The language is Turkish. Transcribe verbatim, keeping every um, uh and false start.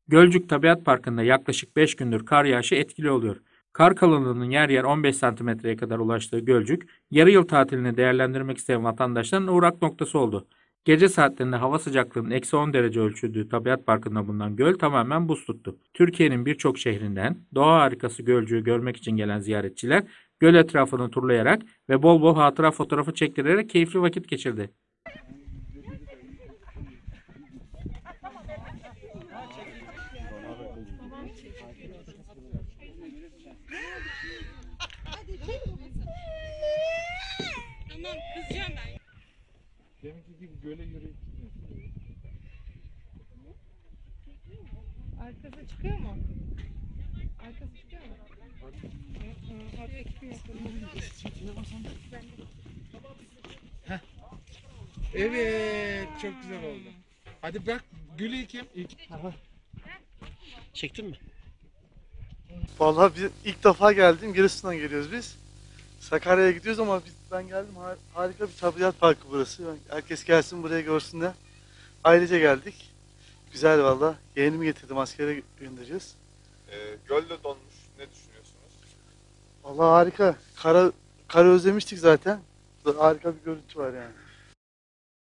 Gölcük Tabiat Parkı'nda yaklaşık beş gündür kar yağışı etkili oluyor. Kar kalınlığının yer yer on beş santimetreye kadar ulaştığı Gölcük, yarı yıl tatilini değerlendirmek isteyen vatandaşların uğrak noktası oldu. Gece saatlerinde hava sıcaklığının eksi on derece ölçüldüğü Tabiat Parkı'nda bulunan göl tamamen buz tuttu. Türkiye'nin birçok şehrinden doğa harikası Gölcük'ü görmek için gelen ziyaretçiler göl etrafını turlayarak ve bol bol hatıra fotoğrafı çektirerek keyifli vakit geçirdi. Tamam kızacağım ben. Deminki gibi göle yürüyüp gitmiyorsun. Arkası çıkıyor mu? Arkası çıkıyor mu? Hı hı, Oraya çıkmıyor. Heh. Evet, çok güzel oldu. Hadi bak, gülü ilkim. İlk... Çektin mi? Vallahi biz ilk defa geldim. Giresun'dan geliyoruz biz. Sakarya'ya gidiyoruz ama biz, ben geldim. Har- harika bir tabiat parkı burası. Yani herkes gelsin buraya görsünler. Ailece geldik. Güzel valla. Yeğenimi getirdim. Askere göndereceğiz. Ee, göl de donmuş. Ne düşünüyorsunuz? Vallahi harika. Kara, kara özlemiştik zaten. Harika bir görüntü var yani.